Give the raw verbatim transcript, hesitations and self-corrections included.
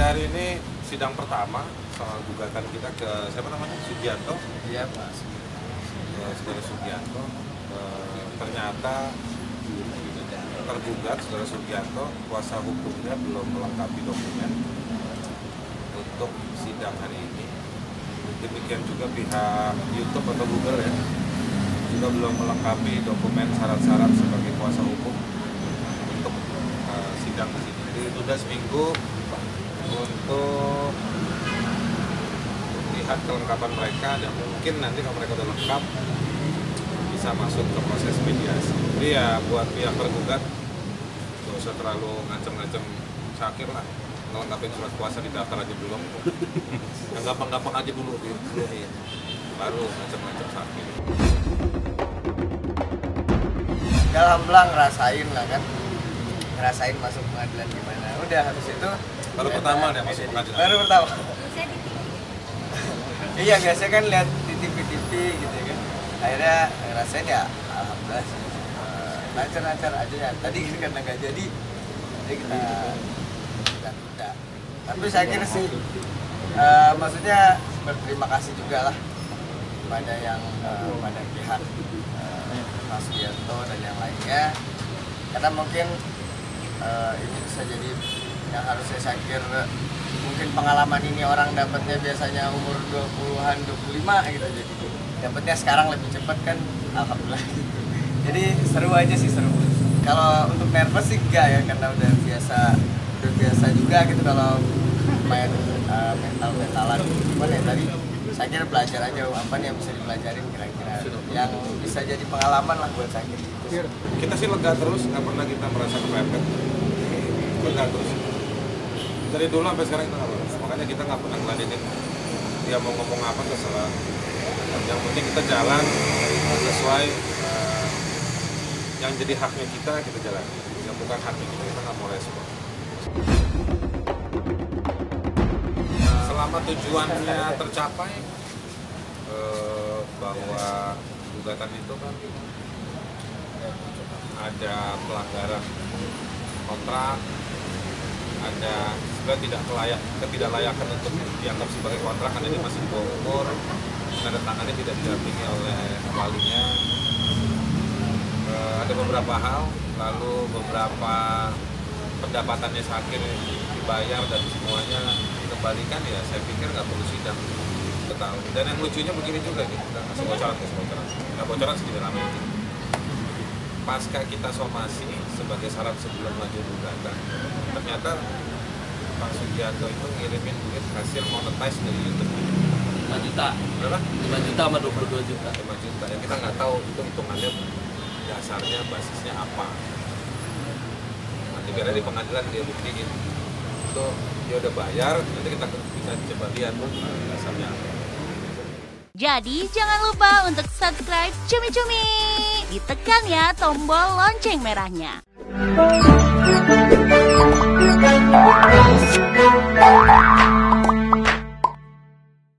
hari ini sidang pertama soal gugatan kita ke siapa namanya? Sugianto. Iya, Pak. Saudara Sugianto. E, ternyata tergugat Saudara Sugianto, kuasa hukumnya belum melengkapi dokumen untuk sidang hari ini. Demikian juga pihak YouTube atau Google ya, juga belum melengkapi dokumen syarat-syarat sebagai kuasa hukum untuk uh, sidang di sini. Jadi ditunda seminggu untuk lihat kelengkapan mereka, dan mungkin nanti kalau mereka udah lengkap bisa masuk ke proses mediasi. Jadi ya buat pihak tergugat gak usah terlalu ngancem-ngancem Syakir lah, ngelengkapin surat kuasa di daftar aja belum. Yang gampang-gampang aja dulu dulu nih, baru ngancem-ngancem Syakir. Ya alhamdulillah ngerasain lah kan, ngerasain masuk pengadilan gimana. Udah habis itu Baru pertama deh masuk pengadilan. Baru pertama. Iya, biasanya kan lihat di T V-T V gitu kan. Akhirnya ngerasain ya alhamdulillah sih. Lancar-lancar aja ya. Tadi karena nggak jadi, jadi kita kita tunda. Tapi saya kira sih, uh, maksudnya berterima kasih juga lah pada yang uh, pada pihak uh, Mas Sugianto dan yang lainnya, karena mungkin uh, ini bisa jadi yang harusnya saya kira mungkin pengalaman ini orang dapatnya biasanya umur dua puluhan, dua puluh lima gitu, jadi dapatnya sekarang lebih cepat kan, alhamdulillah gitu. Jadi seru aja sih, seru. Kalau untuk nervous sih enggak ya, karena udah biasa udah biasa juga gitu kalau main uh, mental-mentalan. Cuman ya tadi saya kira belajar aja apa nih yang bisa dipelajarin kira-kira yang bisa jadi pengalaman lah buat saya gitu. Kita sih lega terus, nggak pernah kita merasa kepepet. Lega terus. Dari dulu sampai sekarang kita nggak pernah. Makanya kita nggak pernah ngeladenin dia mau ngomong apa terserah. Yang penting kita jalan sesuai uh, yang jadi haknya kita, kita jalan. Yang bukan haknya kita, kita nggak mau respon. Selama tujuannya tercapai, uh, bahwa gugatan itu kan ada pelanggaran kontrak, ada sebenarnya tidak layak, ketidaklayakan untuk dianggap sebagai kontrak karena dia masih di bawah umur, tanda tangannya tidak didampingi oleh walinya. E, ada beberapa hal, lalu beberapa pendapatannya Syakir dibayar dan semuanya dikembalikan, ya saya pikir nggak perlu sidang ketahui. Dan yang lucunya begini juga nih, kita ngasih bocoran, ngasih bocoran, nggak bocoran sedikit lama ini. Pasca kita somasi sebagai syarat sebelum lanjut gugatan, ternyata Pak Sugianto itu ngirimin duit hasil monetize dari YouTube lima juta. Berapa? lima juta sama dua puluh dua juta. lima juta. Yang kita nggak tahu itu hitungannya dasarnya, basisnya apa. Nanti biar di pengadilan dia buktiin. Itu dia udah bayar, nanti kita bisa coba lihat dasarnya apa. Jadi jangan lupa untuk subscribe Cumi Cumi. Ditekan ya tombol lonceng merahnya.